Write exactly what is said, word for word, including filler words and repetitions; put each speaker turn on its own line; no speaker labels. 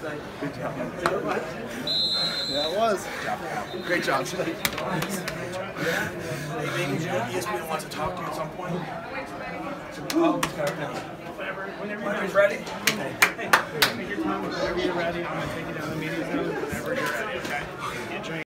Good job. Yeah, it was. Great job. Great job.
Hey, Baby Joe, E S P N wants to talk to you at some point. Whenever you're ready.
Hey, take your time. Whenever you're ready, I'm going to take you down the meeting zone. Whenever you're ready, okay?